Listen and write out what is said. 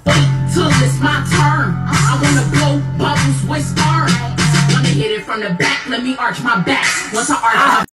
Wait till it's my turn. I wanna blow bubbles with spark. Wanna hit it from the back, let me arch my back. Once I arch my